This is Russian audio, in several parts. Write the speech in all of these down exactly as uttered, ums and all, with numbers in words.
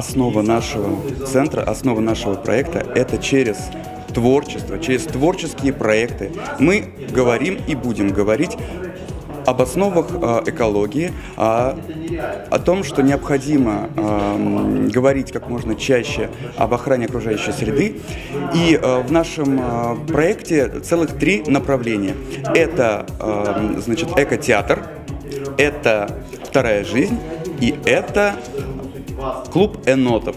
основа нашего центра, основа нашего проекта – это через творчество, через творческие проекты. Мы говорим и будем говорить об основах э, экологии, о, о том, что необходимо э, говорить как можно чаще об охране окружающей среды. И э, в нашем э, проекте целых три направления. Это э, значит, экотеатр, это вторая жизнь и это клуб энотов.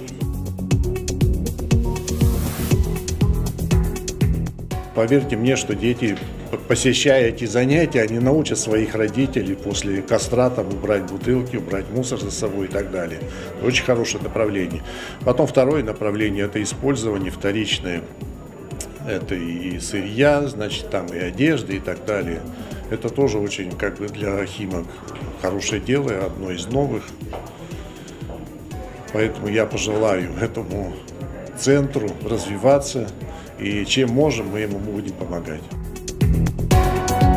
Поверьте мне, что дети, посещая эти занятия, они научат своих родителей после костра там, убрать бутылки, убрать мусор за собой и так далее. Очень хорошее направление. Потом второе направление – это использование вторичное. Это и сырья, значит, там и одежды и так далее. Это тоже очень, как бы, для Химок хорошее дело, одно из новых. Поэтому я пожелаю этому центру развиваться. И чем можем, мы ему будем помогать.